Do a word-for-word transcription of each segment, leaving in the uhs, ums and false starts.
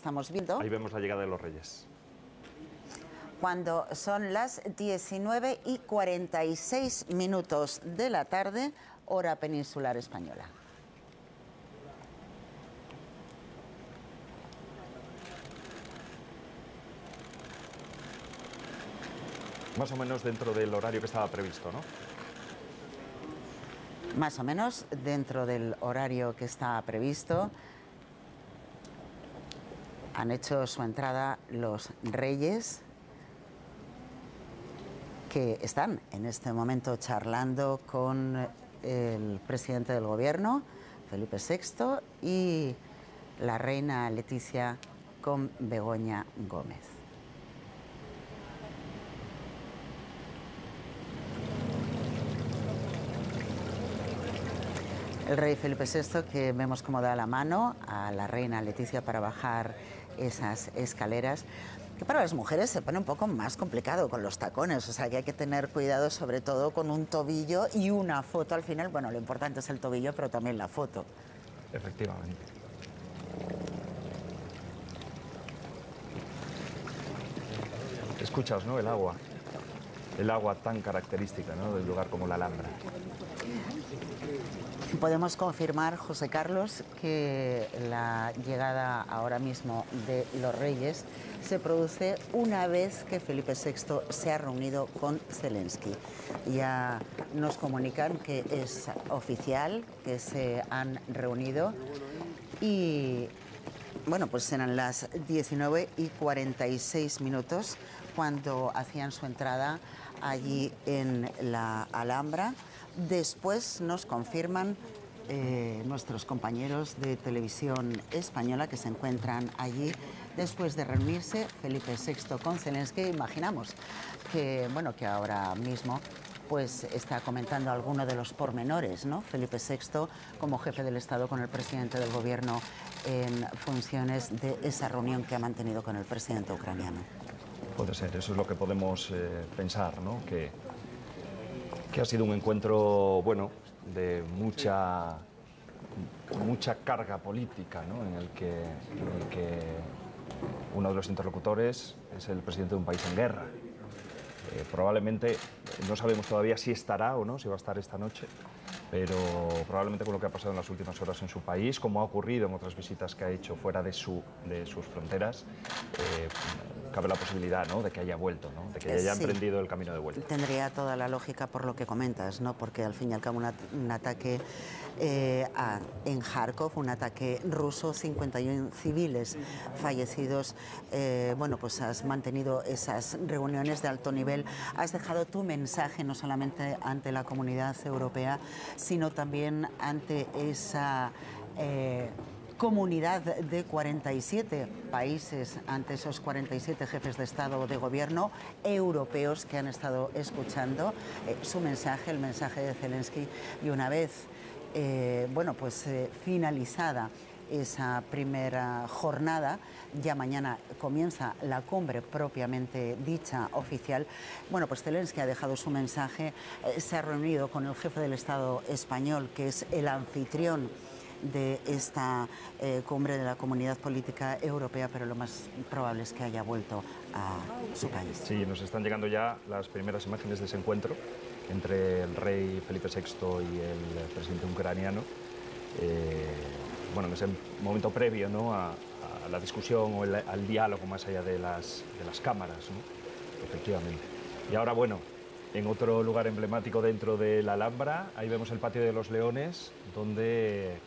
estamos viendo. Ahí vemos la llegada de los Reyes. Cuando son las diecinueve y cuarenta y seis minutos de la tarde, hora peninsular española. Más o menos dentro del horario que estaba previsto, ¿no? Más o menos dentro del horario que está previsto. Han hecho su entrada los Reyes, que están en este momento charlando con el presidente del gobierno, Felipe sexto, y la reina Leticia con Begoña Gómez. El rey Felipe sexto, que vemos cómo da la mano a la reina Leticia para bajar esas escaleras, que para las mujeres se pone un poco más complicado con los tacones, o sea que hay que tener cuidado sobre todo con un tobillo y una foto al final. Bueno, lo importante es el tobillo, pero también la foto. Efectivamente. Escuchas, ¿no? El agua. El agua tan característica, ¿no?, del lugar como la Alhambra. Podemos confirmar, José Carlos, que la llegada ahora mismo de los Reyes se produce una vez que Felipe sexto se ha reunido con Zelensky. Ya nos comunican que es oficial, que se han reunido y, bueno, pues eran las diecinueve y cuarenta y seis minutos cuando hacían su entrada allí en la Alhambra. Después nos confirman eh, nuestros compañeros de televisión española que se encuentran allí después de reunirse Felipe sexto con Zelensky. Imaginamos que, bueno, que ahora mismo pues está comentando alguno de los pormenores, ¿no? Felipe sexto como jefe del Estado con el presidente del gobierno en funciones de esa reunión que ha mantenido con el presidente ucraniano. Puede ser, eso es lo que podemos eh, pensar, ¿no? Que, que ha sido un encuentro, bueno, de mucha, mucha carga política, ¿no? En el que, en el que uno de los interlocutores es el presidente de un país en guerra. Eh, probablemente, no sabemos todavía si estará o no, si va a estar esta noche, pero probablemente con lo que ha pasado en las últimas horas en su país, como ha ocurrido en otras visitas que ha hecho fuera de, su, de sus fronteras, eh, cabe la posibilidad, ¿no?, de que haya vuelto, ¿no?, de que haya sí, emprendido el camino de vuelta. Tendría toda la lógica por lo que comentas, ¿no?, porque al fin y al cabo una, un ataque eh, a, en Kharkov, un ataque ruso, cincuenta y uno civiles fallecidos. Eh, bueno, pues has mantenido esas reuniones de alto nivel, has dejado tu mensaje no solamente ante la comunidad europea, sino también ante esa eh, comunidad de cuarenta y siete países, ante esos cuarenta y siete jefes de Estado o de Gobierno europeos que han estado escuchando eh, su mensaje, el mensaje de Zelensky. Y una vez, eh, bueno, pues eh, finalizada esa primera jornada, ya mañana comienza la cumbre propiamente dicha oficial. Bueno, pues Zelensky ha dejado su mensaje, eh, se ha reunido con el jefe del Estado español, que es el anfitrión de esta eh, cumbre de la Comunidad Política Europea, pero lo más probable es que haya vuelto a su país. Sí, nos están llegando ya las primeras imágenes de ese encuentro entre el rey Felipe sexto y el presidente ucraniano. Eh, bueno, en ese momento previo, ¿no?, a, a la discusión o el, al diálogo más allá de las, de las cámaras, ¿no?, efectivamente. Y ahora, bueno, en otro lugar emblemático dentro de la Alhambra, ahí vemos el Patio de los Leones, donde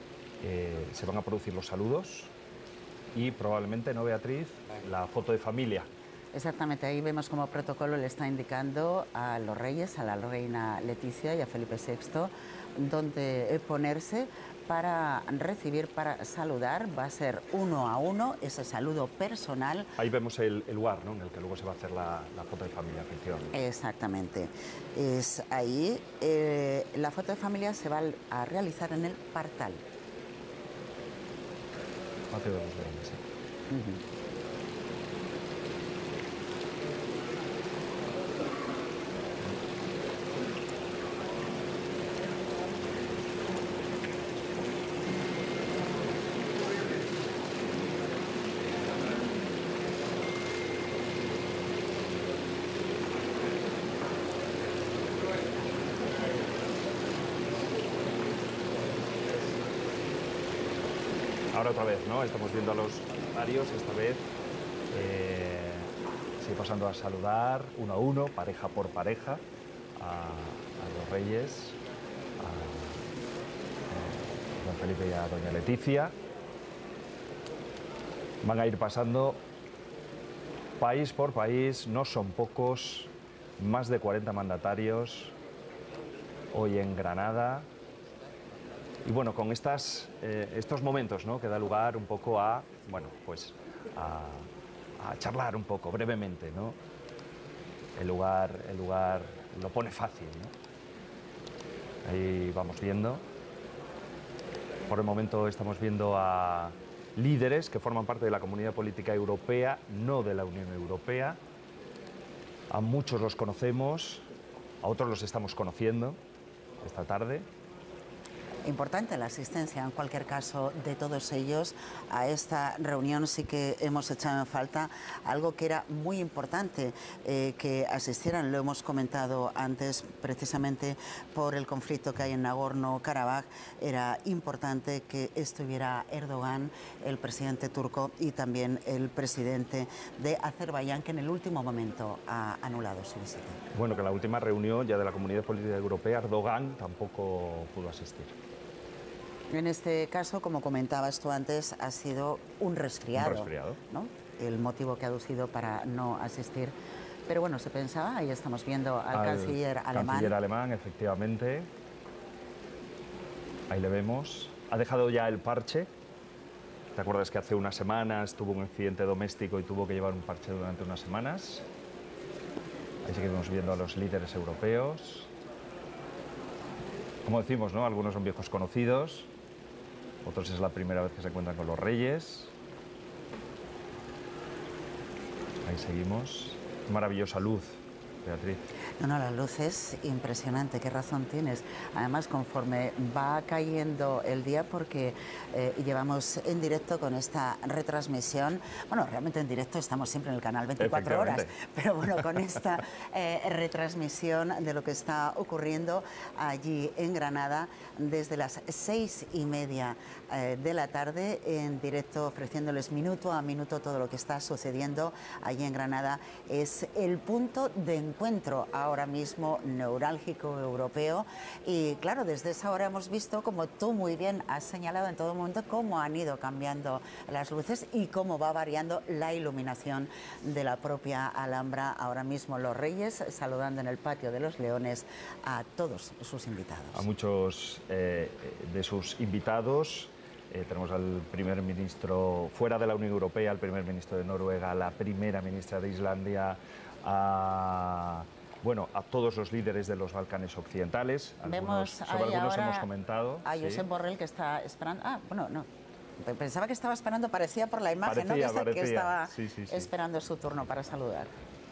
eh, se van a producir los saludos y probablemente, ¿no, Beatriz?, la foto de familia. Exactamente, ahí vemos como protocolo le está indicando a los reyes, a la reina Leticia y a Felipe sexto, dónde ponerse para recibir, para saludar. Va a ser uno a uno ese saludo personal. Ahí vemos el, el lugar, ¿no?, en el que luego se va a hacer la, la foto de familia, efectivamente. Exactamente, es ahí. Eh, la foto de familia se va a realizar en el Partal. Patio de los Leones, sí. Uh-huh. ahora otra vez, ¿no? Estamos viendo a los varios, esta vez eh, sigue pasando a saludar uno a uno, pareja por pareja, a, a los reyes, a, a don Felipe y a doña Leticia. Van a ir pasando país por país, no son pocos, más de cuarenta mandatarios hoy en Granada. Y bueno, con estas, eh, estos momentos, ¿no?, que da lugar un poco a, bueno, pues a, a charlar un poco brevemente, ¿no? El lugar, el lugar lo pone fácil, ¿no? Ahí vamos viendo. Por el momento estamos viendo a líderes que forman parte de la comunidad política europea, no de la Unión Europea. A muchos los conocemos, a otros los estamos conociendo esta tarde. Importante la asistencia, en cualquier caso, de todos ellos a esta reunión. Sí que hemos echado en falta algo que era muy importante, eh, que asistieran, lo hemos comentado antes, precisamente por el conflicto que hay en Nagorno-Karabaj. Era importante que estuviera Erdogan, el presidente turco, y también el presidente de Azerbaiyán, que en el último momento ha anulado su visita. Bueno, que en la última reunión ya de la Comunidad Política Europea, Erdogan tampoco pudo asistir. En este caso, como comentabas tú antes, ha sido un resfriado, un resfriado. ¿no?, el motivo que ha aducido para no asistir. Pero bueno, se pensaba, ahí estamos viendo al, al canciller alemán. canciller alemán, efectivamente. Ahí le vemos. Ha dejado ya el parche. ¿Te acuerdas que hace unas semanas tuvo un incidente doméstico y tuvo que llevar un parche durante unas semanas? Ahí seguimos viendo a los líderes europeos. Como decimos, ¿no?, algunos son viejos conocidos. Otros es la primera vez que se encuentran con los reyes. Ahí seguimos. Maravillosa luz, Beatriz. No, no, la luz es impresionante, qué razón tienes. Además, conforme va cayendo el día, porque eh, llevamos en directo con esta retransmisión, bueno, realmente en directo estamos siempre en el canal veinticuatro horas, pero bueno, con esta eh, retransmisión de lo que está ocurriendo allí en Granada, desde las seis y media eh, de la tarde, en directo, ofreciéndoles minuto a minuto todo lo que está sucediendo allí en Granada. Es el punto de encuentro ahora mismo neurálgico europeo, y claro, desde esa hora hemos visto, como tú muy bien has señalado en todo momento, cómo han ido cambiando las luces y cómo va variando la iluminación de la propia Alhambra. Ahora mismo los reyes saludando en el patio de los Leones a todos sus invitados. A muchos eh, de sus invitados. Eh, tenemos al primer ministro fuera de la Unión Europea, al primer ministro de Noruega, la primera ministra de Islandia, a, bueno, a todos los líderes de los Balcanes occidentales. Vemos sobre algunos hemos comentado. A Josep ¿sí? Borrell, que está esperando. Ah, bueno, no. Pensaba que estaba esperando, parecía por la imagen, parecía, ¿no? Que, parecía. que estaba sí, sí, sí. esperando su turno para saludar.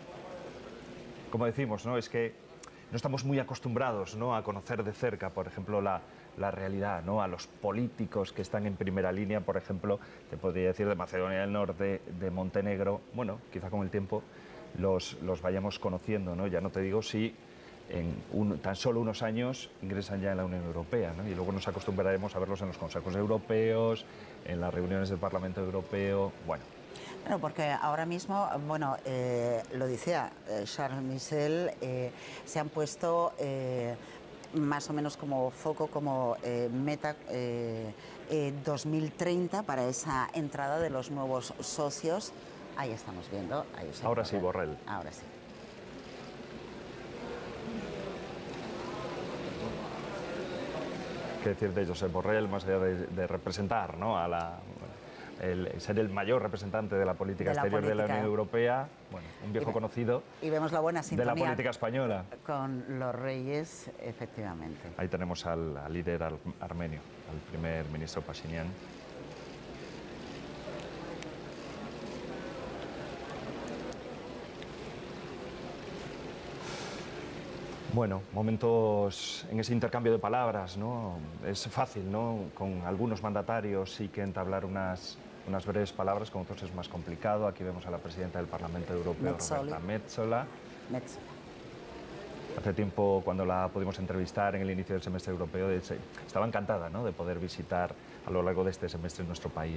Como decimos, ¿no?, es que no estamos muy acostumbrados, ¿no?, a conocer de cerca, por ejemplo, la, la realidad, ¿no?, a los políticos que están en primera línea, por ejemplo, te podría decir de Macedonia del Norte, de Montenegro. Bueno, quizá con el tiempo los, los vayamos conociendo, ¿no? Ya no te digo si en un, tan solo unos años ingresan ya en la Unión Europea, ¿no? Y luego nos acostumbraremos a verlos en los consejos europeos, en las reuniones del Parlamento Europeo, bueno. Bueno, porque ahora mismo, bueno, eh, lo decía eh, Charles Michel, eh, se han puesto eh, más o menos como foco, como eh, meta eh, eh, dos mil treinta para esa entrada de los nuevos socios. Ahí estamos viendo. Ahí ahora sí, Borrell. Ahora sí. ¿Qué decir de Josep Borrell, más allá de, de representar, ¿no?, a la... El, ser el mayor representante de la política de la exterior política. de la Unión Europea, bueno, un viejo y ve, conocido y vemos la buena sintonía de la política española. Con los reyes, efectivamente. Ahí tenemos al, al líder al, armenio, al primer ministro Pashinyan. Bueno, momentos en ese intercambio de palabras, ¿no? Es fácil, ¿no?, con algunos mandatarios sí que entablar unas, unas breves palabras, con otros es más complicado. Aquí vemos a la presidenta del Parlamento Europeo, Metsola. Roberta Metsola. Metsola. Hace tiempo, cuando la pudimos entrevistar en el inicio del semestre europeo, estaba encantada, ¿no?, de poder visitar a lo largo de este semestre nuestro país,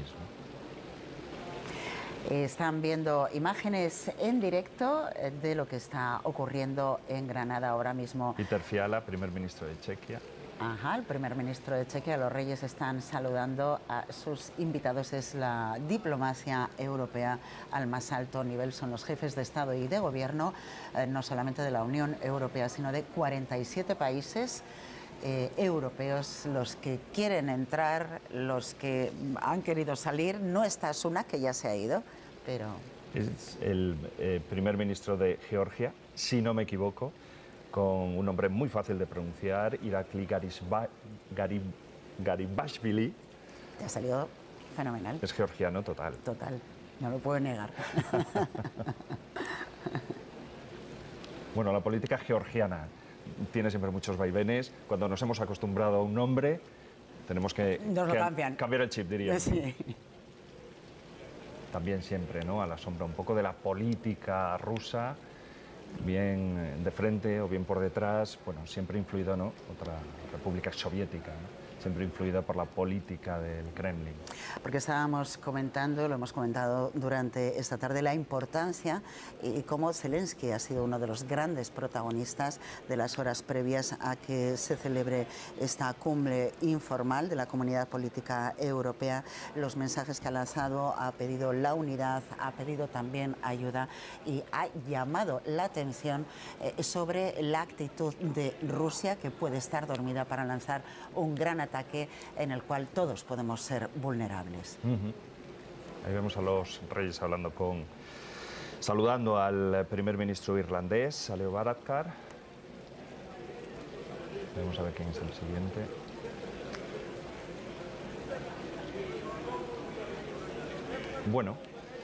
¿no? Están viendo imágenes en directo de lo que está ocurriendo en Granada ahora mismo. Peter Fiala, primer ministro de Chequia. Ajá, el primer ministro de Chequia. Los reyes están saludando a sus invitados. Es la diplomacia europea al más alto nivel. Son los jefes de Estado y de Gobierno, eh, no solamente de la Unión Europea, sino de cuarenta y siete países eh, europeos, los que quieren entrar, los que han querido salir. No está Sunak, que ya se ha ido, pero... Es el eh, primer ministro de Georgia, si no me equivoco, con un nombre muy fácil de pronunciar, Irakli Garibashvili. Te ha salido fenomenal. Es georgiano total. Total, no lo puedo negar. Bueno, la política georgiana tiene siempre muchos vaivenes. Cuando nos hemos acostumbrado a un nombre, tenemos que, nos lo que cambian. cambiar el chip, diría. Sí. También siempre, ¿no?, a la sombra un poco de la política rusa, bien de frente o bien por detrás, bueno, siempre influido, ¿no?, otra república soviética, ¿no?, siempre influida por la política del Kremlin. Porque estábamos comentando, lo hemos comentado durante esta tarde, la importancia y cómo Zelensky ha sido uno de los grandes protagonistas de las horas previas a que se celebre esta cumbre informal de la Comunidad Política Europea. Los mensajes que ha lanzado, ha pedido la unidad, ha pedido también ayuda y ha llamado la atención eh, sobre la actitud de Rusia, que puede estar dormida para lanzar un gran ataque en el cual todos podemos ser vulnerables. Uh-huh. Ahí vemos a los reyes hablando con, saludando al primer ministro irlandés, a Leo Varadkar. Vamos a ver quién es el siguiente. Bueno,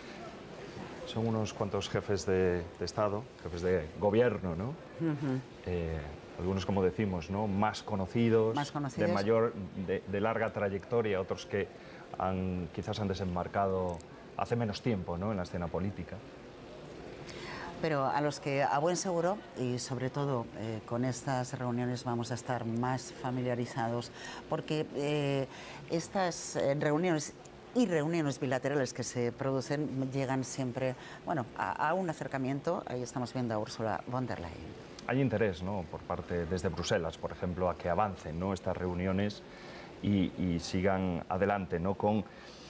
son unos cuantos jefes de, de Estado, jefes de gobierno, ¿no? Uh-huh. eh, algunos, como decimos, ¿no?, más conocidos, más conocidos, de mayor, de, de larga trayectoria, otros que han, quizás han desembarcado hace menos tiempo, ¿no?, en la escena política. Pero a los que a buen seguro, y sobre todo eh, con estas reuniones vamos a estar más familiarizados, porque eh, estas eh, reuniones y reuniones bilaterales que se producen llegan siempre, bueno, a, a un acercamiento. Ahí estamos viendo a Ursula von der Leyen. Hay interés, ¿no?, por parte desde Bruselas, por ejemplo, a que avancen, ¿no?, estas reuniones y, y sigan adelante, ¿no?, con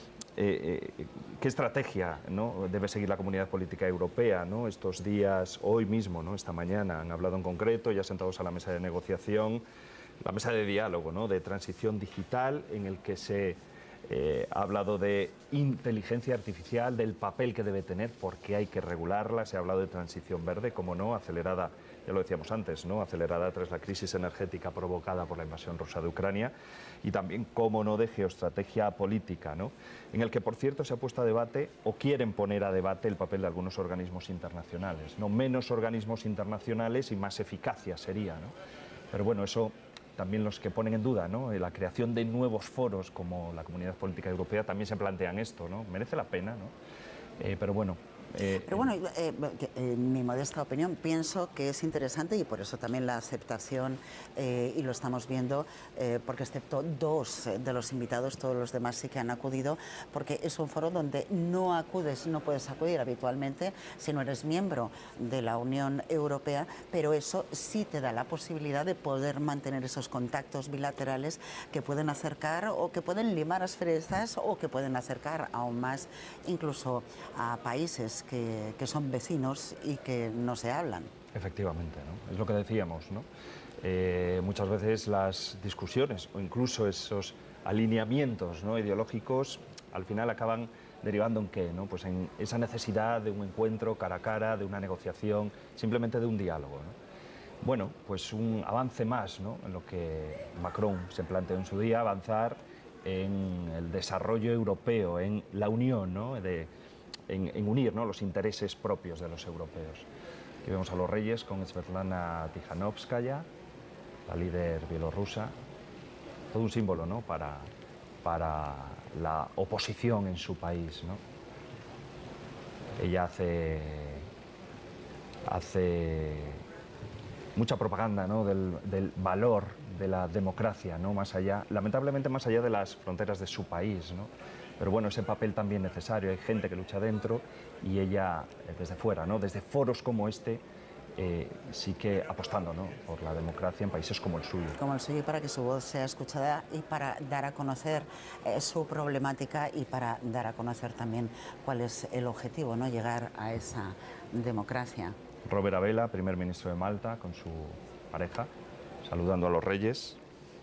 eh, eh, qué estrategia, ¿no?, debe seguir la Comunidad Política Europea, ¿no?, estos días, hoy mismo, ¿no?, esta mañana, han hablado en concreto, ya sentados a la mesa de negociación, la mesa de diálogo, ¿no?, de transición digital, en el que se Eh, ha hablado de inteligencia artificial, del papel que debe tener, porque hay que regularla. Se ha hablado de transición verde, como no, acelerada, ya lo decíamos antes, ¿no?, acelerada tras la crisis energética provocada por la invasión rusa de Ucrania, y también, como no, de geoestrategia política, ¿no?, en el que, por cierto, se ha puesto a debate, o quieren poner a debate, el papel de algunos organismos internacionales, ¿no?, menos organismos internacionales y más eficacia sería, ¿no? Pero bueno, eso... También los que ponen en duda, ¿no?, la creación de nuevos foros como la Comunidad Política Europea también se plantean esto, ¿no? Merece la pena, ¿no? Eh, pero bueno... Eh, Pero bueno, eh, en mi modesta opinión pienso que es interesante, y por eso también la aceptación, eh, y lo estamos viendo, eh, porque excepto dos de los invitados, todos los demás sí que han acudido, porque es un foro donde no acudes, no puedes acudir habitualmente si no eres miembro de la Unión Europea, pero eso sí te da la posibilidad de poder mantener esos contactos bilaterales que pueden acercar o que pueden limar asperezas o que pueden acercar aún más incluso a países Que, que son vecinos y que no se hablan. Efectivamente, ¿no?, es lo que decíamos, ¿no? Eh, muchas veces las discusiones o incluso esos alineamientos, ¿no?, ideológicos al final acaban derivando en qué, ¿no?, pues en esa necesidad de un encuentro cara a cara, de una negociación, simplemente de un diálogo, ¿no? Bueno, pues un avance más, ¿no?, en lo que Macron se planteó en su día, avanzar en el desarrollo europeo, en la unión, ¿no?, de En, en unir, ¿no?, los intereses propios de los europeos. Aquí vemos a los reyes con Svetlana Tikhanovskaya, la líder bielorrusa, todo un símbolo, ¿no?, para, para la oposición en su país, ¿no? Ella hace, hace mucha propaganda, ¿no?, del, del valor de la democracia, ¿no?, más allá, lamentablemente más allá de las fronteras de su país, ¿no? Pero bueno, ese papel también necesario. Hay gente que lucha dentro y ella eh, desde fuera, ¿no?, desde foros como este, eh, sí que apostando, ¿no?, por la democracia en países como el suyo. Como el suyo, para que su voz sea escuchada y para dar a conocer eh, su problemática y para dar a conocer también cuál es el objetivo, ¿no?, llegar a esa democracia. Robert Abela, primer ministro de Malta, con su pareja, saludando a los reyes.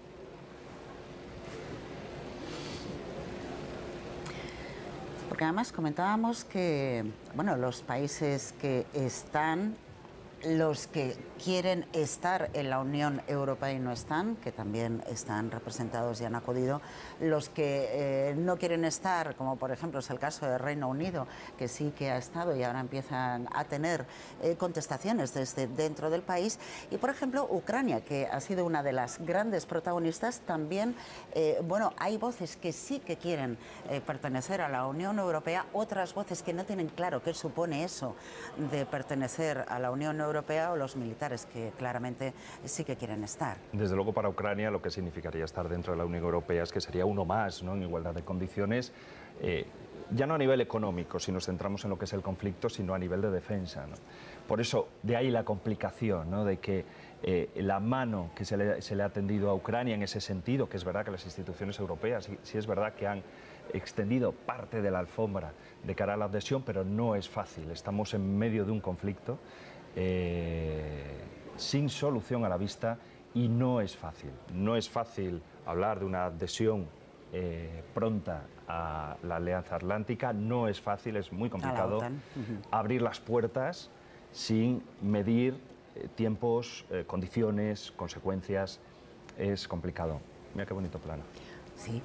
Porque además comentábamos que, bueno, los países que están, los que quieren estar en la Unión Europea y no están, que también están representados y han acudido, los que eh, no quieren estar, como por ejemplo es el caso del Reino Unido, que sí que ha estado y ahora empiezan a tener eh, contestaciones desde dentro del país, y por ejemplo Ucrania, que ha sido una de las grandes protagonistas, también, eh, bueno, hay voces que sí que quieren eh, pertenecer a la Unión Europea, otras voces que no tienen claro qué supone eso de pertenecer a la Unión Europea, Europea o los militares que claramente sí que quieren estar. Desde luego para Ucrania lo que significaría estar dentro de la Unión Europea es que sería uno más, ¿no?, en igualdad de condiciones, eh, ya no a nivel económico, si nos centramos en lo que es el conflicto, sino a nivel de defensa, ¿no? Por eso, de ahí la complicación, ¿no?, de que eh, la mano que se le, se le ha tendido a Ucrania en ese sentido, que es verdad que las instituciones europeas, sí, sí es verdad que han extendido parte de la alfombra de cara a la adhesión, pero no es fácil, estamos en medio de un conflicto Eh, sin solución a la vista y no es fácil. No es fácil hablar de una adhesión eh, pronta a la Alianza Atlántica, no es fácil, es muy complicado uh-huh. abrir las puertas sin medir eh, tiempos, eh, condiciones, consecuencias, es complicado. Mira qué bonito plano. Sí.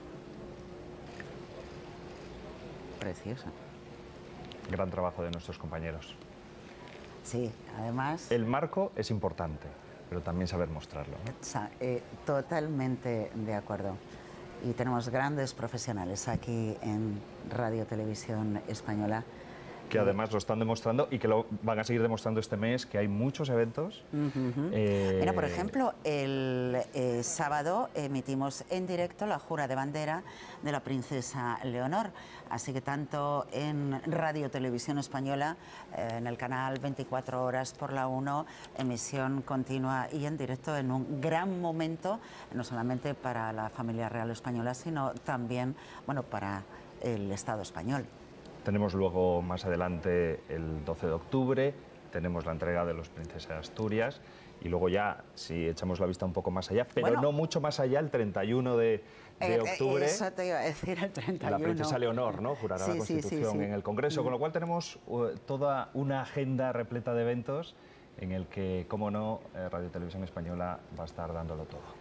Precioso. Gran trabajo de nuestros compañeros. Sí, además... El marco es importante, pero también saber mostrarlo, ¿no? Eh, totalmente de acuerdo. Y tenemos grandes profesionales aquí en Radio Televisión Española. Que además lo están demostrando y que lo van a seguir demostrando este mes, que hay muchos eventos. Uh-huh. eh... Mira, por ejemplo, el eh, sábado emitimos en directo la jura de bandera de la princesa Leonor. Así que tanto en Radio Televisión Española, eh, en el canal veinticuatro horas por la uno, emisión continua y en directo, en un gran momento, no solamente para la familia real española, sino también, bueno, para el Estado español. Tenemos luego más adelante el doce de octubre, tenemos la entrega de los Princesas de Asturias y luego ya, si echamos la vista un poco más allá, pero bueno, no mucho más allá, el treinta y uno de, de octubre... Eso te iba a decir, el treinta y uno. La princesa Leonor, ¿no?, jurará sí, la Constitución sí, sí, sí. en el Congreso, mm. con lo cual tenemos uh, toda una agenda repleta de eventos en el que, cómo no, eh, Radio Televisión Española va a estar dándolo todo.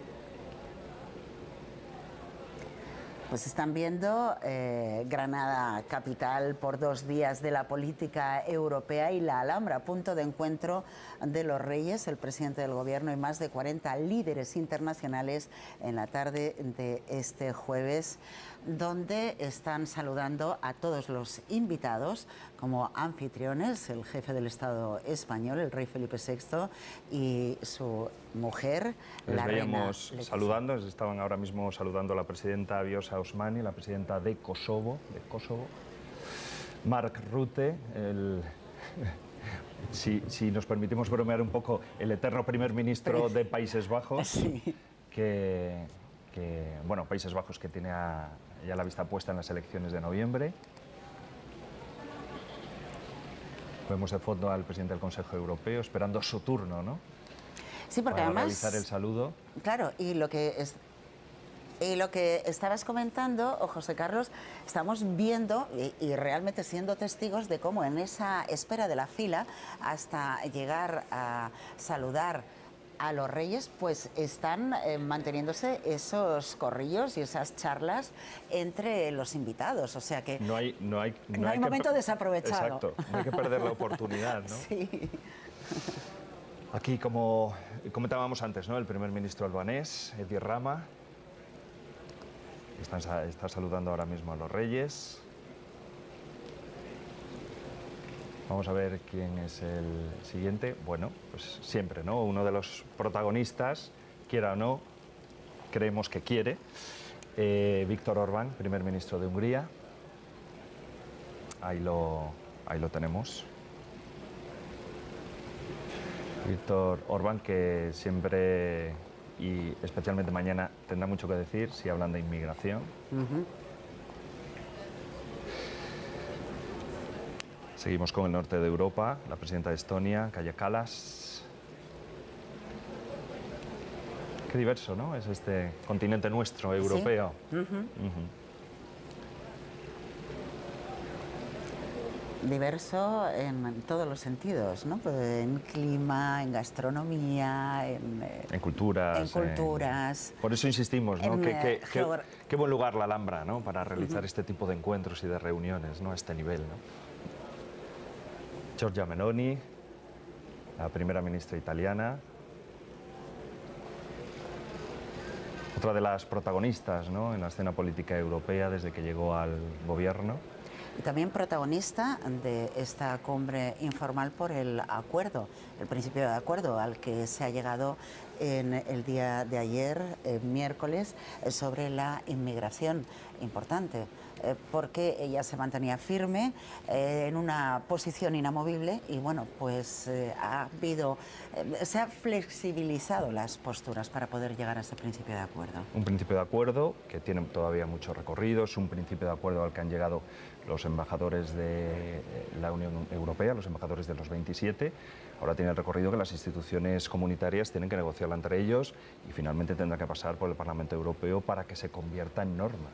Pues están viendo eh, Granada, capital por dos días de la política europea, y la Alhambra, punto de encuentro de los reyes, el presidente del gobierno y más de cuarenta líderes internacionales en la tarde de este jueves, donde están saludando a todos los invitados como anfitriones, el jefe del Estado español, el rey Felipe sexto, y su mujer, les la veíamos reina saludando, les estaban ahora mismo saludando a la presidenta Vjosa Osmani, la presidenta de Kosovo, de Kosovo, Mark Rutte, el... si, si nos permitimos bromear un poco, el eterno primer ministro de Países Bajos, sí. que, que, bueno, Países Bajos que tiene a, ya la vista puesta en las elecciones de noviembre. Vemos de fondo al presidente del Consejo Europeo esperando su turno, ¿no? Sí, porque Para además... realizar el saludo. Claro, y lo que es... Y lo que estabas comentando, José Carlos, estamos viendo y, y realmente siendo testigos de cómo en esa espera de la fila hasta llegar a saludar a los reyes, pues están eh, manteniéndose esos corrillos y esas charlas entre los invitados, o sea que no hay, no hay, no no hay, hay momento que... desaprovechado. Exacto, no hay que perder la oportunidad, ¿no? Sí. Aquí, como comentábamos antes, ¿no?, el primer ministro albanés, Edi Rama, está, está saludando ahora mismo a los reyes. Vamos a ver quién es el siguiente. Bueno, pues siempre, ¿no? Uno de los protagonistas, quiera o no, creemos que quiere. Eh, Viktor Orbán, primer ministro de Hungría. Ahí lo, ahí lo tenemos. Viktor Orbán, que siempre y especialmente mañana tendrá mucho que decir si hablan de inmigración. Uh-huh. Seguimos con el norte de Europa, la presidenta de Estonia, Kaja Kallas. Qué diverso, ¿no? Es este continente nuestro, europeo. Sí. Uh-huh. Uh-huh. Diverso en todos los sentidos, ¿no? En clima, en gastronomía, en, en culturas. En culturas. En... Por eso insistimos, ¿no? En, que, que, geogra... que, qué buen lugar la Alhambra, ¿no? Para realizar uh-huh. este tipo de encuentros y de reuniones, ¿no? A este nivel, ¿no? Giorgia Meloni, la primera ministra italiana. Otra de las protagonistas, ¿no? En la escena política europea desde que llegó al gobierno. Y también protagonista de esta cumbre informal por el acuerdo, el principio de acuerdo al que se ha llegado en el día de ayer, eh, miércoles, eh, sobre la inmigración. Importante, eh, porque ella se mantenía firme eh, en una posición inamovible y bueno, pues eh, ha habido, eh, se han flexibilizado las posturas para poder llegar a ese principio de acuerdo. Un principio de acuerdo que tiene todavía mucho recorrido, es un principio de acuerdo al que han llegado los embajadores de la Unión Europea, los embajadores de los veintisiete. Ahora tiene el recorrido que las instituciones comunitarias tienen que negociarla entre ellos y finalmente tendrá que pasar por el Parlamento Europeo para que se convierta en norma.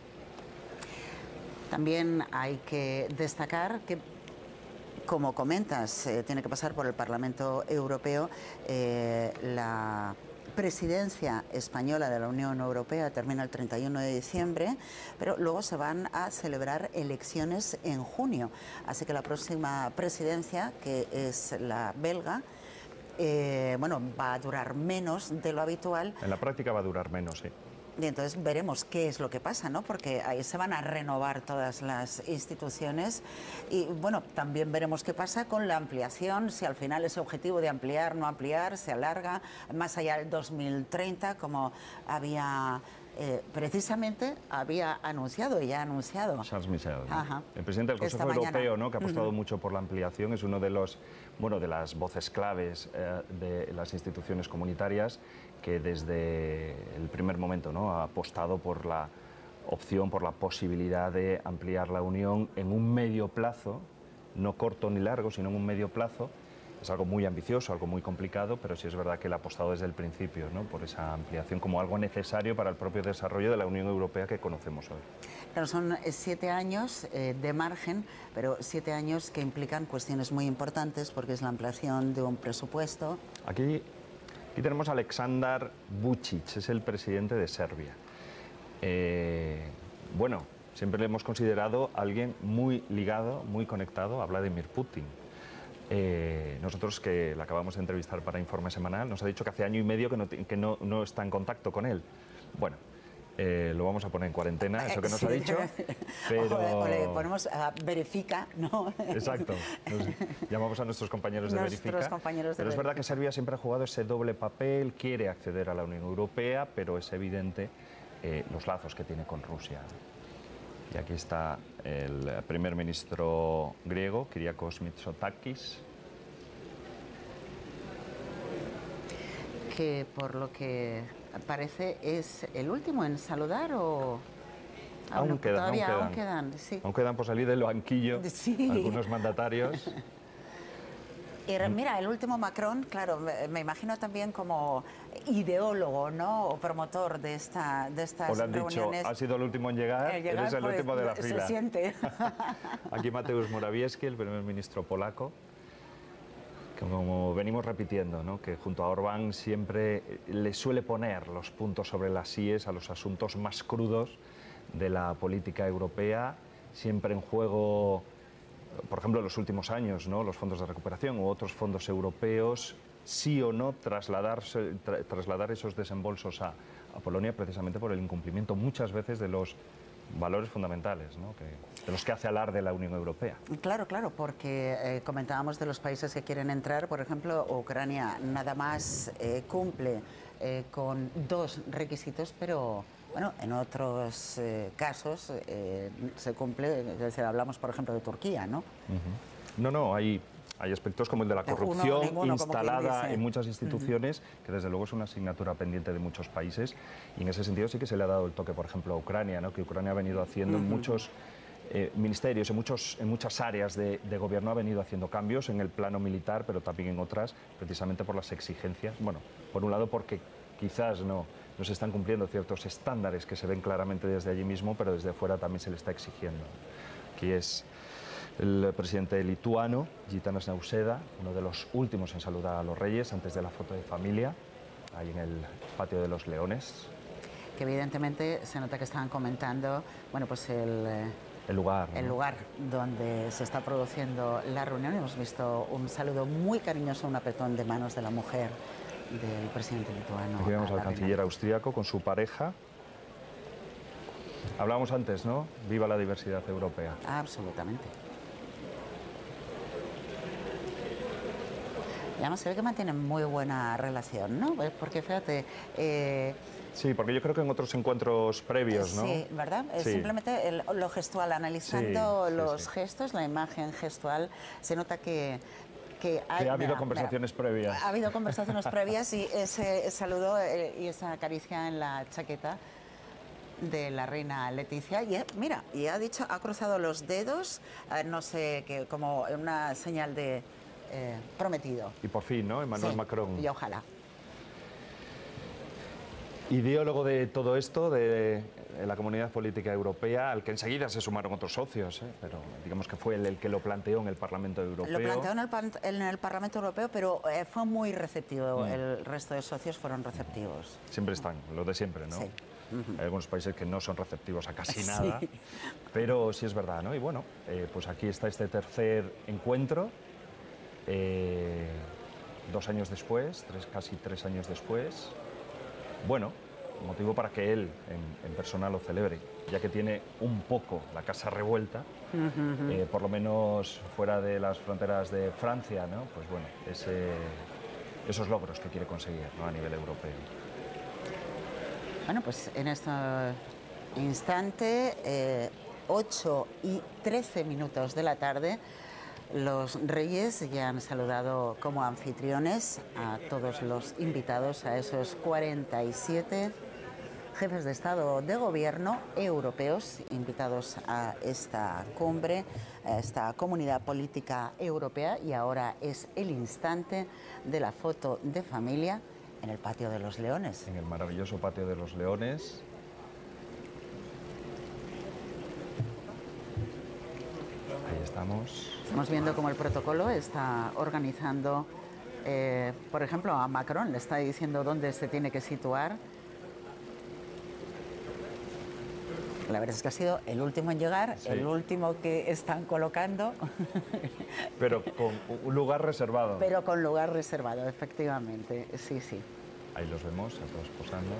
También hay que destacar que, como comentas, eh, tiene que pasar por el Parlamento Europeo. Eh, la presidencia española de la Unión Europea termina el treinta y uno de diciembre, pero luego se van a celebrar elecciones en junio. Así que la próxima presidencia, que es la belga, eh, bueno, va a durar menos de lo habitual. En la práctica va a durar menos, sí. Y entonces veremos qué es lo que pasa, ¿no? Porque ahí se van a renovar todas las instituciones y, bueno, también veremos qué pasa con la ampliación, si al final ese objetivo de ampliar, no ampliar, se alarga más allá del dos mil treinta, como había... Eh, precisamente había anunciado y ya ha anunciado. Charles Michel, ¿no? El presidente del Consejo Europeo, ¿no? Que ha apostado uh-huh. mucho por la ampliación, es uno de los, bueno, de las voces claves eh, de las instituciones comunitarias que desde el primer momento, ¿no? Ha apostado por la opción, por la posibilidad de ampliar la Unión en un medio plazo, no corto ni largo, sino en un medio plazo. Es algo muy ambicioso, algo muy complicado, pero sí es verdad que él ha apostado desde el principio, ¿no? Por esa ampliación como algo necesario para el propio desarrollo de la Unión Europea que conocemos hoy. Claro, son siete años eh, de margen, pero siete años que implican cuestiones muy importantes porque es la ampliación de un presupuesto. Aquí, aquí tenemos a Aleksandar Vučić, es el presidente de Serbia. Eh, bueno, siempre le hemos considerado alguien muy ligado, muy conectado a Vladimir Putin. Eh, nosotros, que la acabamos de entrevistar para Informe Semanal, nos ha dicho que hace año y medio que no, que no, no está en contacto con él. Bueno, eh, lo vamos a poner en cuarentena, eso que nos sí. ha dicho, pero... O le ponemos a Verifica, ¿no? Exacto, nos llamamos a nuestros compañeros de nuestros Verifica. Compañeros de pero es Verifica. verdad que Serbia siempre ha jugado ese doble papel, quiere acceder a la Unión Europea, pero es evidente eh, los lazos que tiene con Rusia. Y aquí está el primer ministro griego, Kyriakos Mitsotakis. Que por lo que parece es el último en saludar o... Aún, aún quedan, todavía aún quedan. Aún quedan, sí. Aún quedan por salir del banquillo sí. algunos mandatarios. Y mira, el último Macron, claro, me, me imagino también como ideólogo, ¿no? O promotor de, esta, de estas o le han reuniones. Dicho, ha sido el último en llegar, el llegar eres el pues, último de la se fila. Se siente. Aquí Mateusz Morawiecki, el primer ministro polaco, que como venimos repitiendo, ¿no? Que junto a Orbán siempre le suele poner los puntos sobre las íes a los asuntos más crudos de la política europea, siempre en juego... Por ejemplo, en los últimos años, ¿no? Los fondos de recuperación u otros fondos europeos, sí o no trasladarse, tra, trasladar esos desembolsos a, a Polonia precisamente por el incumplimiento muchas veces de los valores fundamentales, ¿no? que, de los que hace alarde la Unión Europea. Claro, claro, porque eh, comentábamos de los países que quieren entrar, por ejemplo, Ucrania nada más eh, cumple eh, con dos requisitos, pero bueno, en otros eh, casos eh, se cumple, es decir, hablamos por ejemplo de Turquía, ¿no? Uh-huh. No, no, hay... Hay aspectos como el de la corrupción Uno, ninguno, instalada en muchas instituciones, uh-huh. que desde luego es una asignatura pendiente de muchos países, y en ese sentido sí que se le ha dado el toque, por ejemplo, a Ucrania, ¿no? que Ucrania ha venido haciendo uh-huh. en muchos eh, ministerios, en, muchos, en muchas áreas de, de gobierno ha venido haciendo cambios en el plano militar, pero también en otras, precisamente por las exigencias. Bueno, por un lado porque quizás no, no se están cumpliendo ciertos estándares que se ven claramente desde allí mismo, pero desde fuera también se le está exigiendo. Aquí es el presidente lituano, Gitanas Nausėda, uno de los últimos en saludar a los reyes antes de la foto de familia, ahí en el patio de los Leones. Que evidentemente se nota que estaban comentando, bueno, pues el, el lugar, ¿no? el lugar donde se está produciendo la reunión. Hemos visto un saludo muy cariñoso, un apretón de manos de la mujer del presidente lituano. Aquí vemos al canciller austríaco con su pareja. Hablábamos antes, ¿no? Viva la diversidad europea. Absolutamente. Y además se ve que mantienen muy buena relación, ¿no? Porque fíjate... Eh... Sí, porque yo creo que en otros encuentros previos, ¿no? Sí, ¿verdad? Sí. Simplemente el, lo gestual, analizando sí, los sí, sí. gestos, la imagen gestual, se nota que... Que, hay, que ha habido mira, conversaciones mira, previas. Ha habido conversaciones previas y ese saludo eh, y esa caricia en la chaqueta de la reina Leticia. Y mira, y ha dicho, ha cruzado los dedos, eh, no sé, que como una señal de... Eh, prometido. Y por fin, ¿no? Emmanuel sí, Macron. Y ojalá. Ideólogo de todo esto, de, de la comunidad política europea, al que enseguida se sumaron otros socios, ¿eh? Pero digamos que fue el, el que lo planteó en el Parlamento Europeo. Lo planteó en el, en el Parlamento Europeo, pero eh, fue muy receptivo. Mm. El resto de socios fueron receptivos. Siempre están, lo de siempre, ¿no? Sí. Uh-huh. Hay algunos países que no son receptivos a casi nada, sí. Pero sí es verdad, ¿no? Y bueno, eh, pues aquí está este tercer encuentro. Eh, dos años después, tres, casi tres años después, bueno, motivo para que él en, en persona lo celebre, ya que tiene un poco la casa revuelta, uh-huh. eh, por lo menos fuera de las fronteras de Francia, ¿no? Pues bueno, ese, esos logros que quiere conseguir, ¿no? A nivel europeo. Bueno, pues en este instante, eh, ocho y trece minutos de la tarde, los reyes ya han saludado como anfitriones a todos los invitados, a esos cuarenta y siete jefes de Estado o de Gobierno europeos invitados a esta cumbre, a esta comunidad política europea, y ahora es el instante de la foto de familia en el patio de los Leones. En el maravilloso patio de los Leones. Ahí estamos. Estamos viendo cómo el protocolo está organizando, eh, por ejemplo, a Macron le está diciendo dónde se tiene que situar. La verdad es que ha sido el último en llegar, sí. El último que están colocando. Pero con un lugar reservado. Pero con lugar reservado, efectivamente, sí, sí. Ahí los vemos, a todos posando.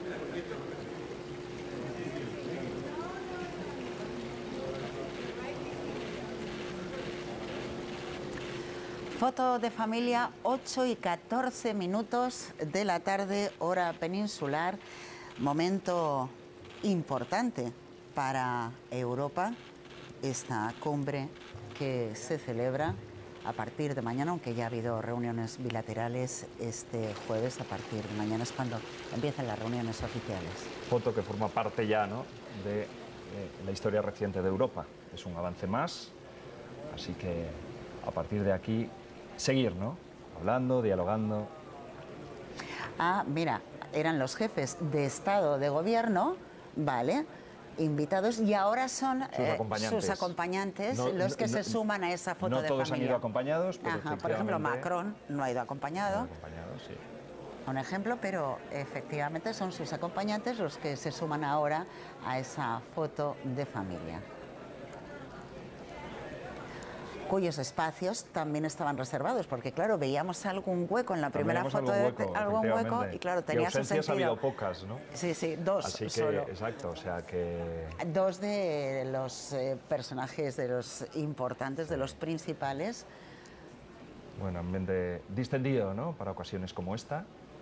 Foto de familia, ocho y catorce minutos de la tarde, hora peninsular. Momento importante para Europa, esta cumbre que se celebra a partir de mañana, aunque ya ha habido reuniones bilaterales este jueves. A partir de mañana es cuando empiezan las reuniones oficiales. Foto que forma parte ya, ¿no?, de eh, la historia reciente de Europa. Es un avance más, así que a partir de aquí seguir, ¿no?, hablando, dialogando. Ah, mira, eran los jefes de Estado, de Gobierno, vale, invitados, y ahora son sus acompañantes, eh, sus acompañantes no, los que no, se suman a esa foto no de familia. No todos han ido acompañados, pero Ajá, por ejemplo, Macron no ha ido acompañado. No ha ido acompañado, sí. Un ejemplo, pero efectivamente son sus acompañantes los que se suman ahora a esa foto de familia. cuyos espacios también estaban reservados, porque claro, veíamos algún hueco en la primera foto, algún hueco, de algún hueco y claro, tenía su sentido. Ha habido pocas, ¿no? Sí, sí, dos Así que, solo. exacto, o sea que... Dos de los eh, personajes, de los importantes, de los principales. Bueno, ambiente distendido, ¿no? Para ocasiones como esta.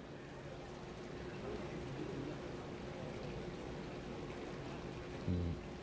Y...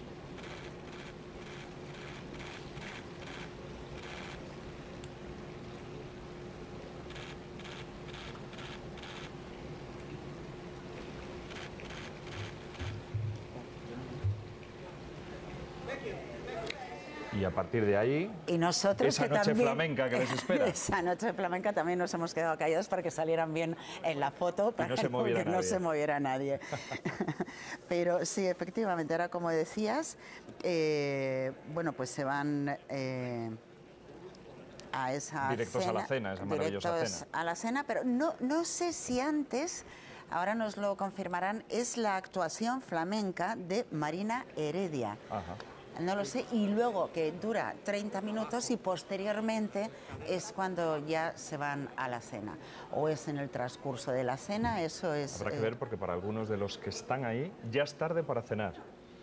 Y a partir de ahí, y nosotros esa que noche también, flamenca que les espera. Esa noche flamenca también nos hemos quedado callados para que salieran bien en la foto, para no se moviera que nadie. no se moviera nadie. Pero sí, efectivamente, ahora como decías, eh, bueno, pues se van eh, a esa directos cena, a la cena, esa maravillosa directos cena. a la cena, pero no, no sé si antes, ahora nos lo confirmarán, es la actuación flamenca de Marina Heredia. Ajá. No lo sé, y luego que dura treinta minutos y posteriormente es cuando ya se van a la cena. O es en el transcurso de la cena, eso es... Habrá que eh... ver porque para algunos de los que están ahí ya es tarde para cenar.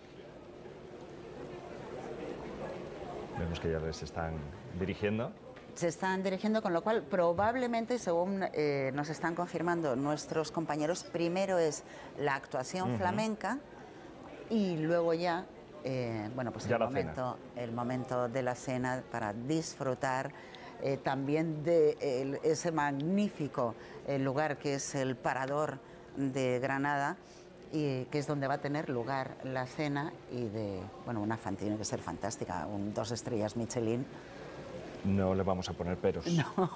Vemos que ya les están dirigiendo. Se están dirigiendo, con lo cual probablemente, según eh, nos están confirmando nuestros compañeros, primero es la actuación uh-huh. flamenca y luego ya... Eh, bueno, pues ya el momento, el momento de la cena para disfrutar eh, también de el, ese magnífico eh, lugar que es el Parador de Granada, y que es donde va a tener lugar la cena, y de, bueno, una fan tiene que ser fantástica, un dos estrellas Michelin. No le vamos a poner peros. No.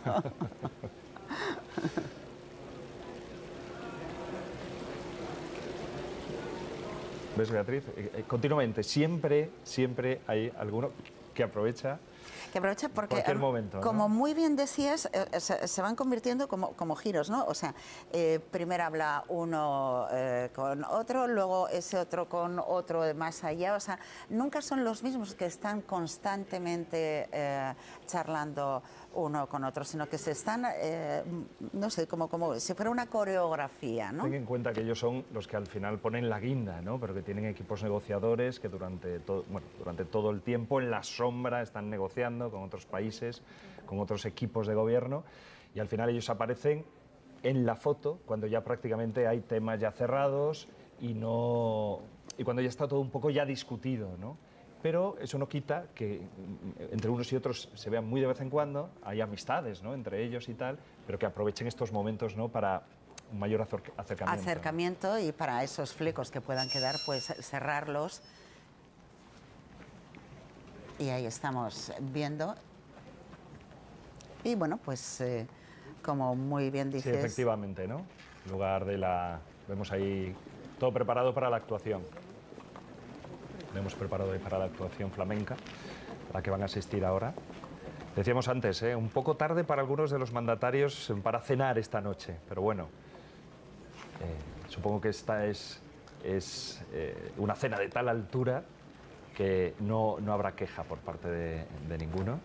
¿Ves, Beatriz? Eh, continuamente, siempre, siempre hay alguno que aprovecha... Que aprovecha porque, cualquier momento, como ¿no? muy bien decías, eh, se, se van convirtiendo como, como giros, ¿no? O sea, eh, primero habla uno eh, con otro, luego ese otro con otro de más allá. O sea, nunca son los mismos que están constantemente eh, charlando uno con otro, sino que se están, eh, no sé, como, como si fuera una coreografía, ¿no? Ten en cuenta que ellos son los que al final ponen la guinda, ¿no? Pero que tienen equipos negociadores que durante todo, bueno, durante todo el tiempo en la sombra están negociando con otros países, con otros equipos de gobierno, y al final ellos aparecen en la foto cuando ya prácticamente hay temas ya cerrados y, no, y cuando ya está todo un poco ya discutido, ¿no? Pero eso no quita que entre unos y otros se vean muy de vez en cuando, hay amistades, ¿no?, entre ellos y tal, pero que aprovechen estos momentos, ¿no?, para un mayor acercamiento. Acercamiento, y para esos flecos que puedan quedar, pues cerrarlos. Y ahí estamos viendo. Y bueno, pues eh, como muy bien dices... Sí, efectivamente, ¿no? En lugar de la... Vemos ahí todo preparado para la actuación. Lo hemos preparado ahí para la actuación flamenca, a la que van a asistir ahora. Decíamos antes, ¿eh?, un poco tarde para algunos de los mandatarios para cenar esta noche, pero bueno, eh, supongo que esta es, es eh, una cena de tal altura que no, no habrá queja por parte de, de ninguno.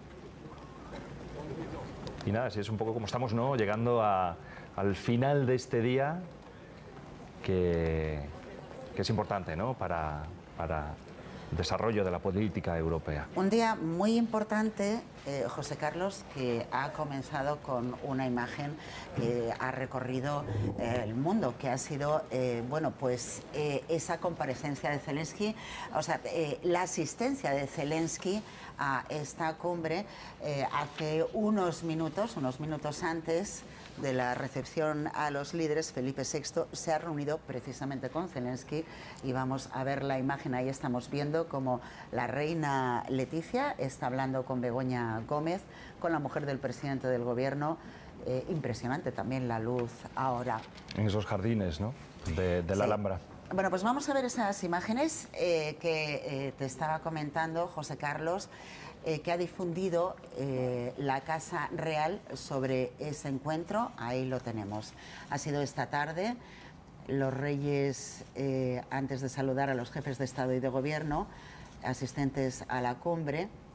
Y nada, así es un poco como estamos, ¿no?, llegando a, al final de este día, que, que es importante, ¿no?, para, para el desarrollo de la política europea. Un día muy importante, eh, José Carlos, que ha comenzado con una imagen que ha recorrido eh, el mundo, que ha sido, eh, bueno, pues eh, esa comparecencia de Zelensky, o sea, eh, la asistencia de Zelensky a esta cumbre eh, hace unos minutos, unos minutos antes de la recepción a los líderes. Felipe sexto se ha reunido precisamente con Zelensky, y vamos a ver la imagen. Ahí estamos viendo como la reina Leticia está hablando con Begoña Gómez, con la mujer del presidente del gobierno. Eh, impresionante también la luz ahora. En esos jardines, ¿no?, de, de la Sí. Alhambra. Bueno, pues vamos a ver esas imágenes eh, que eh, te estaba comentando, José Carlos, eh, que ha difundido eh, la Casa Real sobre ese encuentro. Ahí lo tenemos. Ha sido esta tarde. Los reyes, eh, antes de saludar a los jefes de Estado y de Gobierno, asistentes a la cumbre,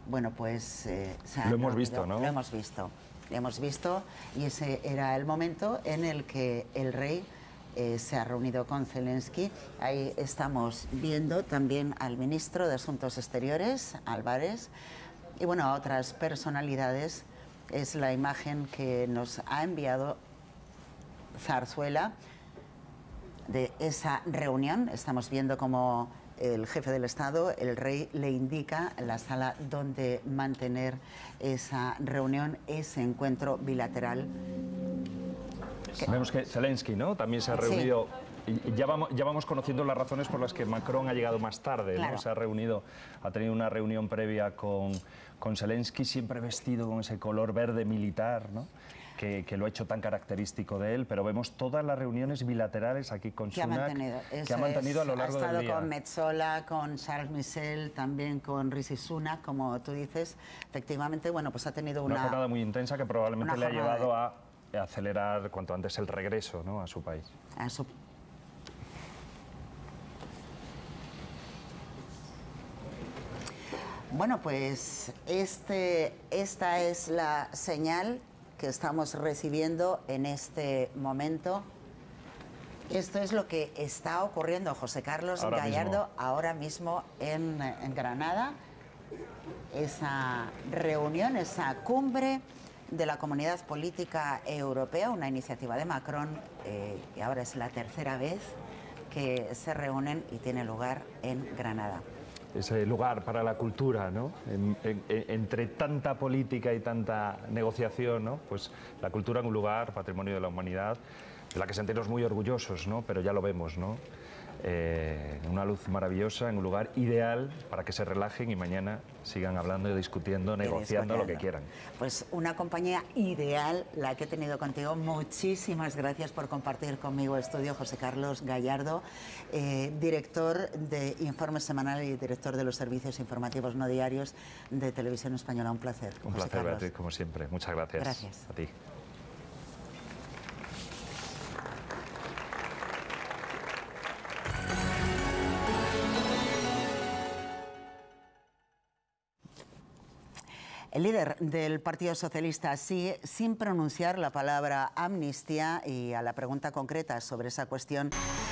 bueno, pues eh, se han Lo hemos reunido, visto, ¿no? Lo hemos visto, lo hemos visto y ese era el momento en el que el rey eh, se ha reunido con Zelensky. Ahí estamos viendo también al ministro de Asuntos Exteriores, Álvarez, y bueno, a otras personalidades. Es la imagen que nos ha enviado Zarzuela de esa reunión. Estamos viendo cómo el jefe del Estado, el rey, le indica la sala donde mantener esa reunión, ese encuentro bilateral. Vemos que Zelensky, ¿no?, también se ha reunido. Sí. Y ya vamos, ya vamos conociendo las razones por las que Macron ha llegado más tarde, claro. ¿no? Se ha reunido, ha tenido una reunión previa con, con Zelensky, siempre vestido con ese color verde militar, ¿no?, que, que lo ha hecho tan característico de él, pero vemos todas las reuniones bilaterales aquí con Sunak, que ha mantenido, que ha mantenido a lo largo del día. Ha estado con Metsola, con Charles Michel, también con Rishi Sunak, como tú dices. Efectivamente, bueno, pues ha tenido una... Una jornada muy intensa que probablemente le ha llevado de... a acelerar cuanto antes el regreso, ¿no?, a su país. A su... Bueno, pues este, esta es la señal que estamos recibiendo en este momento. Esto es lo que está ocurriendo, José Carlos ahora Gallardo, mismo. ahora mismo en, en Granada. Esa reunión, esa cumbre de la Comunidad Política Europea, una iniciativa de Macron, eh, y ahora es la tercera vez que se reúnen y tiene lugar en Granada. Ese lugar para la cultura, ¿no? En, en, en, entre tanta política y tanta negociación, ¿no?, pues la cultura en un lugar, patrimonio de la humanidad, de la que sentirnos muy orgullosos, ¿no?, pero ya lo vemos, ¿no?, eh, una luz maravillosa, en un lugar ideal para que se relajen y mañana sigan hablando, discutiendo, negociando lo que quieran. Pues una compañía ideal la que he tenido contigo. Muchísimas gracias por compartir conmigo estudio, José Carlos Gallardo, eh, director de Informes Semanales y director de los servicios informativos no diarios de Televisión Española. Un placer. Un placer, Carlos. Beatriz, como siempre. Muchas gracias. Gracias. A ti. El líder del Partido Socialista sigue sin pronunciar la palabra amnistía, y a la pregunta concreta sobre esa cuestión...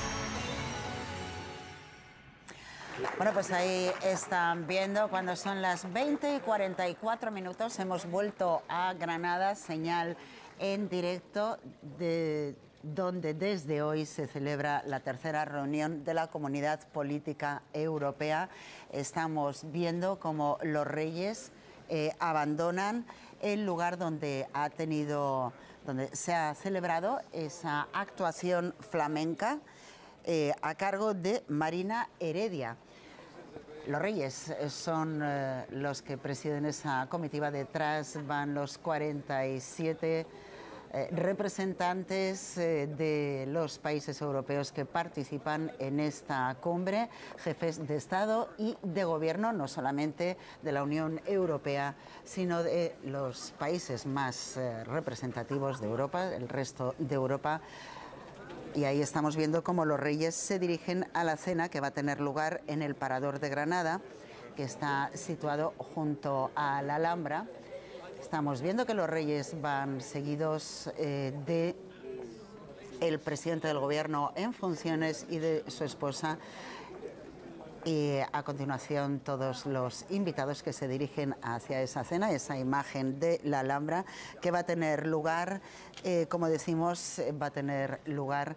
Bueno, pues ahí están viendo cuando son las veinte y cuarenta y cuatro minutos. Hemos vuelto a Granada, señal en directo de donde desde hoy se celebra la tercera reunión de la Comunidad Política Europea. Estamos viendo cómo los reyes eh, abandonan el lugar donde ha tenido, donde se ha celebrado esa actuación flamenca eh, a cargo de Marina Heredia. Los reyes son eh, los que presiden esa comitiva. Detrás van los cuarenta y siete eh, representantes eh, de los países europeos que participan en esta cumbre, jefes de Estado y de Gobierno, no solamente de la Unión Europea, sino de los países más eh, representativos de Europa, el resto de Europa. Y ahí estamos viendo cómo los reyes se dirigen a la cena que va a tener lugar en el Parador de Granada, que está situado junto a la Alhambra. Estamos viendo que los reyes van seguidos eh, de el presidente del gobierno en funciones y de su esposa. Y a continuación todos los invitados que se dirigen hacia esa cena, esa imagen de la Alhambra, que va a tener lugar, eh, como decimos, va a tener lugar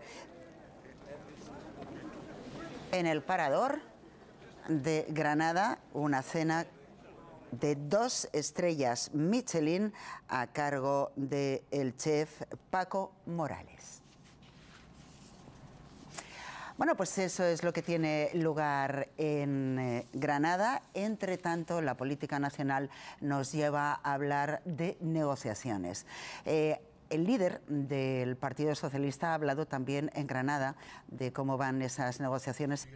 en el Parador de Granada, una cena de dos estrellas Michelin a cargo del chef Paco Morales. Bueno, pues eso es lo que tiene lugar en eh, Granada. Entre tanto, la política nacional nos lleva a hablar de negociaciones. Eh, el líder del Partido Socialista ha hablado también en Granada de cómo van esas negociaciones.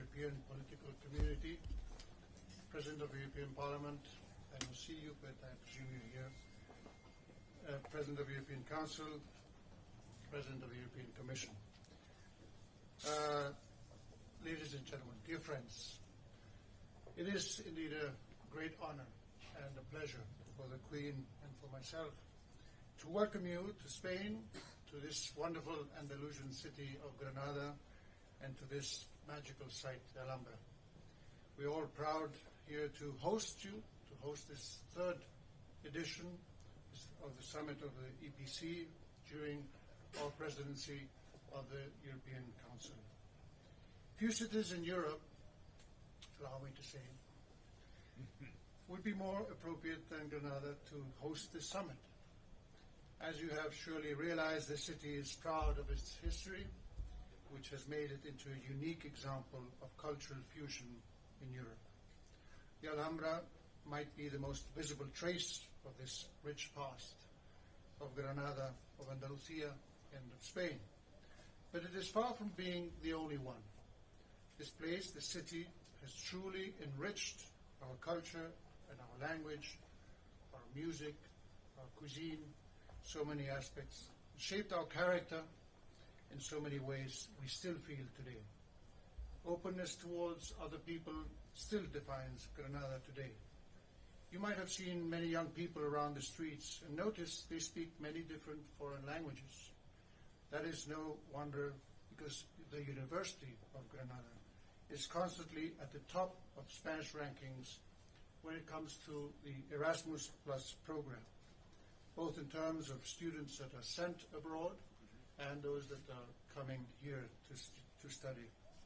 Ladies and gentlemen, dear friends, it is indeed a great honor and a pleasure for the Queen and for myself to welcome you to Spain, to this wonderful Andalusian city of Granada, and to this magical site, the Alhambra. We're all proud here to host you, to host this third edition of the summit of the E P C during our presidency of the European Council. Few cities in Europe, allow me to say, would be more appropriate than Granada to host this summit. As you have surely realized, the city is proud of its history, which has made it into a unique example of cultural fusion in Europe. The Alhambra might be the most visible trace of this rich past of Granada, of Andalusia, and of Spain. But it is far from being the only one. This place, the city, has truly enriched our culture and our language, our music, our cuisine, so many aspects, shaped our character in so many ways we still feel today. Openness towards other people still defines Granada today. You might have seen many young people around the streets and noticed they speak many different foreign languages. That is no wonder, because the University of Granada is constantly at the top of Spanish rankings when it comes to the Erasmus Plus program, both in terms of students that are sent abroad and those that are coming here to, st to study.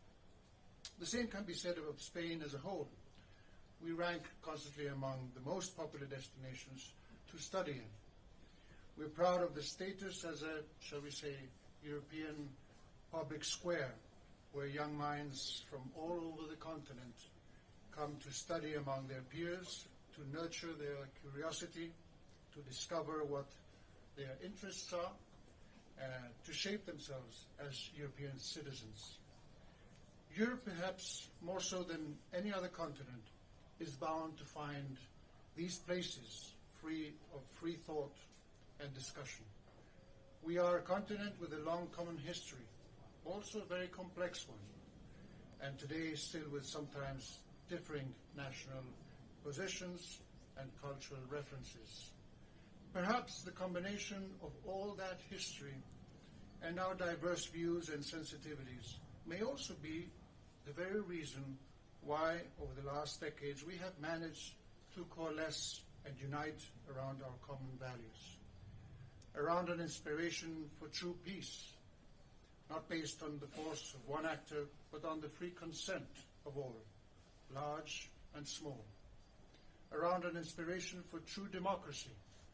The same can be said of Spain as a whole. We rank constantly among the most popular destinations to study in. We're proud of the status as a, shall we say, European public square, where young minds from all over the continent come to study among their peers, to nurture their curiosity, to discover what their interests are, uh, to shape themselves as European citizens. Europe, perhaps more so than any other continent, is bound to find these places free of free thought and discussion. We are a continent with a long common history, also a very complex one, and today still with sometimes differing national positions and cultural references. Perhaps the combination of all that history and our diverse views and sensitivities may also be the very reason why, over the last decades, we have managed to coalesce and unite around our common values, around an inspiration for true peace, not based on the force of one actor, but on the free consent of all, large and small, around an inspiration for true democracy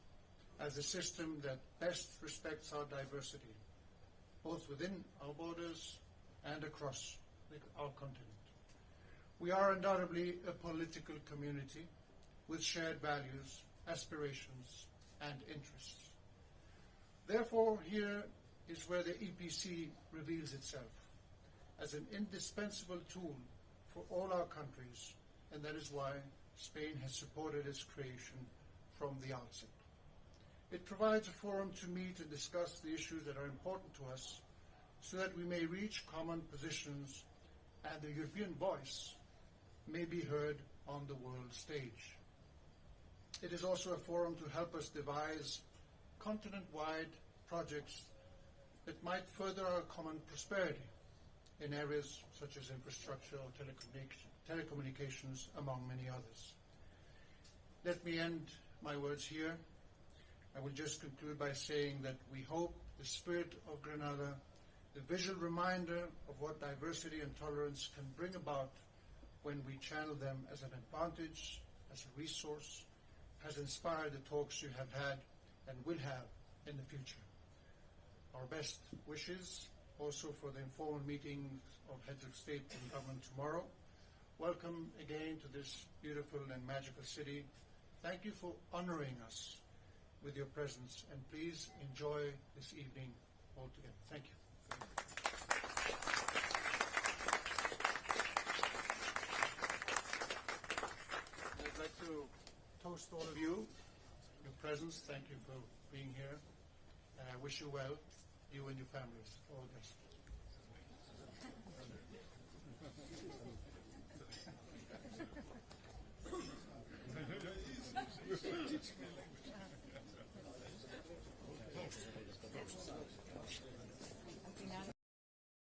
as a system that best respects our diversity, both within our borders and across the, our continent. We are undoubtedly a political community with shared values, aspirations, and interests. Therefore, here is where the E P C reveals itself as an indispensable tool for all our countries, and that is why Spain has supported its creation from the outset. It provides a forum to meet and discuss the issues that are important to us so that we may reach common positions and the European voice may be heard on the world stage. It is also a forum to help us devise continent-wide projects that might further our common prosperity in areas such as infrastructure or telecommunication, telecommunications, among many others. Let me end my words here. I will just conclude by saying that we hope the spirit of Granada, the visual reminder of what diversity and tolerance can bring about when we channel them as an advantage, as a resource, has inspired the talks you have had and will have in the future. Our best wishes also for the informal meeting of heads of state and government tomorrow. Welcome again to this beautiful and magical city. Thank you for honoring us with your presence, and please enjoy this evening altogether. Thank you. I'd like to toast all of you, your presence. Thank you for being here. I uh, wish you well, you and your families. All the best.